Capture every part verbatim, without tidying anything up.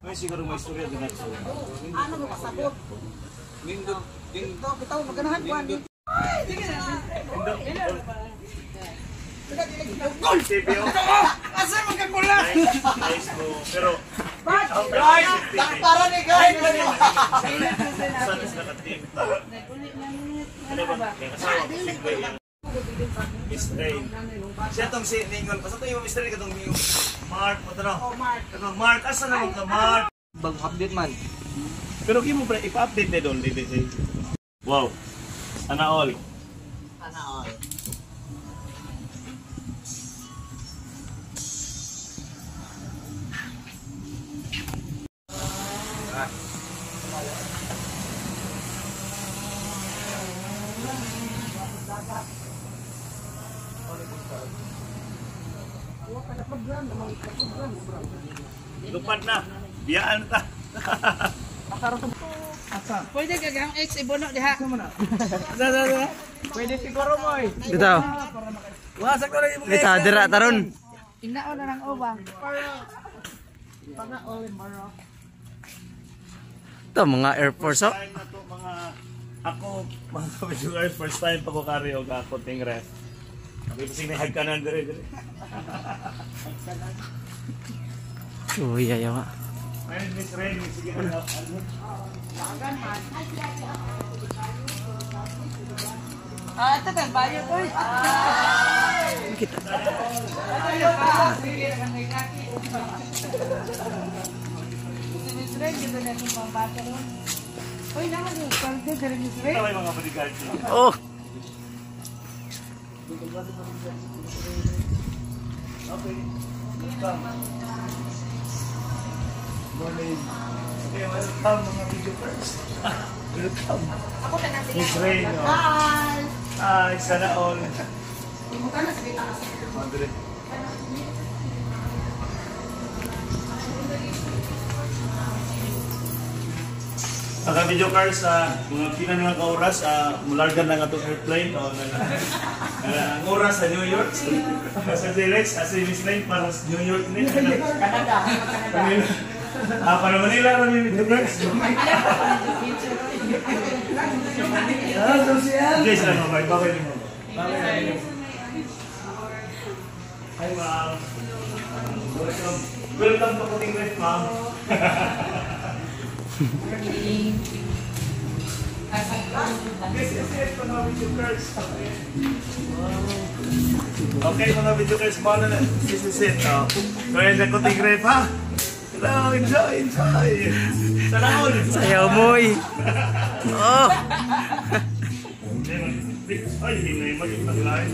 May siguro may istorya din natin. Ano mo kasabot? Nindot. Ito, bitaw, maganahan ko ani. Ay, sige na. Gol! T V O. Asa magkakula? Nice mo. Pero... Guys! Tara ni guys! Saan is nakating? Ano ba? Yung asawa ko, sigway yan. Mistray. Siya itong si Ningon. Basta ito yung mistray ka itong yung Mark. Ito na. Oh, Mark. Ito, Mark. Asa naman ka, Mark? Bagong update man. Pero kimo pre, ipa-update na doon. Wow. Sana all. Sana all. Lupad na. Biyaan ta. Pwede gagang X ibono diha. Pwede siguro mo eh. Dito. Wasak ko lang yung Ito, dira taron. Inao na ng uba. Pana all maro. Ito, mga Air Force, oh. Time na to, mga ako, mga viewers, first time pa ko kari o ako ting ref. Sabi ko sige hagkanan dire dire. Uy, ayaw nga. Ayun, Miss Ren, sige na. Ah, ito kan bayo ko. Kita. Miss Ren, dito na yung mga bata ko. Uy, naman yung kalde dari Miss Ren. Ito ay mga bodyguard. Oh. Okay. Welcome. Morning. Okay, welcome mga video first. Welcome. Ako na natin. Miss Ren. Hi! Ay, sana all. Imuka na sa kita kasi. Madre. Mga video cars, uh, mga pila nga ka oras, uh, mulargan na nga itong airplane o na, uh, ang oras sa New York. Sa T-Rex, as in Miss Ren para sa New York din. Canada. Canada. Ah, para Manila rin yung video cars. Ah, social. Guys, ano ba? Bakit mo? Hi, ma'am. Welcome. Welcome to Puting Ref, ma'am. Yes, yes, yes, mga video cars. Okay, mga video cars, mga na, this is it. Oh. Kaya na Puting Ref, ha? Hello, enjoy, enjoy. Sana all. Sayaw mo, eh. Oh. Ay, hindi na yung mag-ipaglain.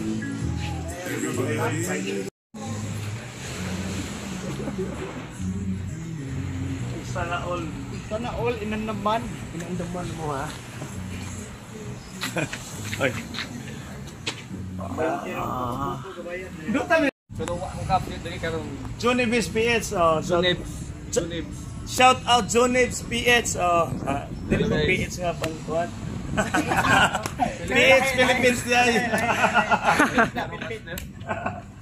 Sana all. Sana all inan naman. Inan naman mo ha. Ay. Pero ang update dali karong Junibs P H. Oh, Junibs. Junibs. Shout out Junibs P H. Oh, ah, dili ko P H nga pang kuwan. P H Philippines niya.